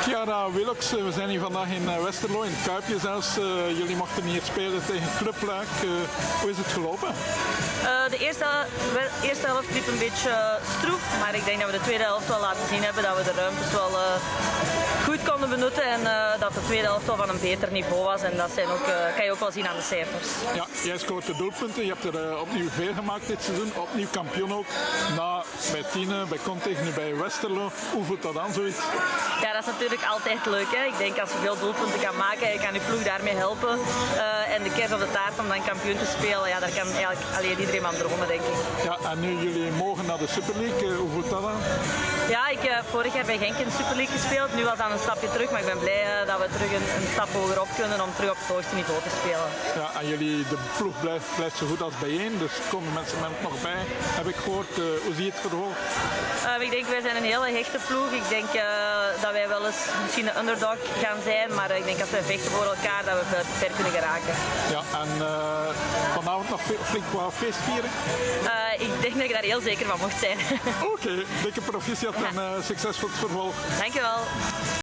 Chiara Willox, we zijn hier vandaag in Westerlo, in het Kuipje zelfs. Jullie mochten hier spelen tegen Club Luik. Hoe is het gelopen? De eerste helft liep een beetje stroef, maar ik denk dat we de tweede helft wel laten zien hebben dat we de ruimtes wel goed konden benutten en dat de tweede helft wel van een beter niveau was. En dat zijn ook, kan je ook wel zien aan de cijfers. Ja, jij scoort de doelpunten, je hebt er opnieuw veel gemaakt dit seizoen, opnieuw kampioen ook. Bij Tiene, bij Contig, nu bij Westerlo. Hoe voelt dat aan, zoiets? Ja, dat is natuurlijk altijd leuk. Hè? Ik denk als je veel doelpunten kan maken, je kan je ploeg daarmee helpen. En de kers op de taart om dan kampioen te spelen, ja, daar kan eigenlijk alleen iedereen aan dromen, denk ik. Ja, en nu jullie mogen naar de Super League, hoe voelt dat aan? Ja, ik heb vorig jaar bij Genk in de Super League gespeeld. Nu was dat een stapje terug, maar ik ben blij dat we terug een stap hoger op kunnen om terug op het hoogste niveau te spelen. Ja, en de ploeg blijft zo goed als bijeen, dus er komen mensen nog bij, heb ik gehoord. Hoe zie je het vervolg? Ik denk, wij zijn een hele hechte ploeg. Ik denk dat wij wel eens misschien een underdog gaan zijn, maar ik denk als wij vechten voor elkaar, dat we ver kunnen geraken. Ja, en vanavond nog flink wat feest vieren? Ik denk dat ik daar heel zeker van mocht zijn. Oké, dikke proficiat en succes voor het vervolg. Dankjewel.